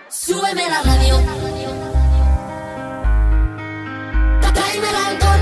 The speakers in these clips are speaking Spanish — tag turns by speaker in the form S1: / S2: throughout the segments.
S1: Súbeme la radio, tráeme el alcohol.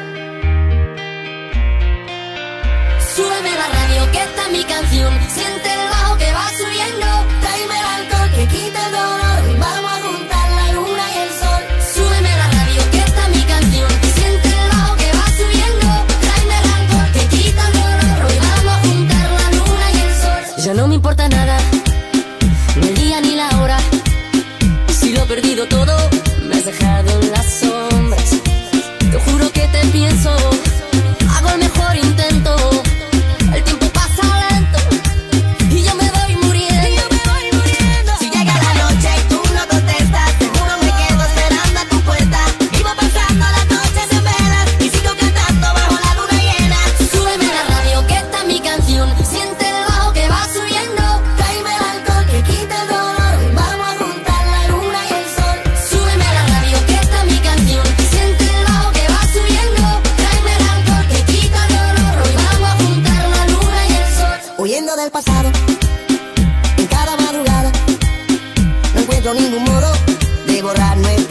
S1: Súbeme la radio, que esta es mi canción. Siente el bajo que va subiendo. Tráeme el alcohol que quita el dolor y vamos a juntar la luna y el sol. Súbeme la radio, que esta es mi canción. Siente el bajo que va subiendo. Tráeme el alcohol que quita el dolor y vamos a juntar la luna y el sol. Ya no me importa nada, ni el día ni la hora. Si lo he perdido todo, me has dejado en las sombras. Te juro que te pienso, hago el mejor intento. El tiempo pasa lento y yo me voy muriendo. Si llega la noche y tú no contestas, seguro me quedo esperando a tu puerta. Vivo pasando las noches en velas y sigo cantando bajo la luna llena. Súbeme la radio, que esta es mi canción. Siente el bajo que va subiendo. Tráeme el alcohol que quita el dolor y vamos a juntar la luna y el sol. Súbeme la radio, que esta es mi canción. Siente el bajo que va subiendo. Tráeme el alcohol que quita el dolor y vamos a juntar la luna y el sol. Huyendo del pasado, en cada madrugada, no encuentro ningún modo de borrar nuestra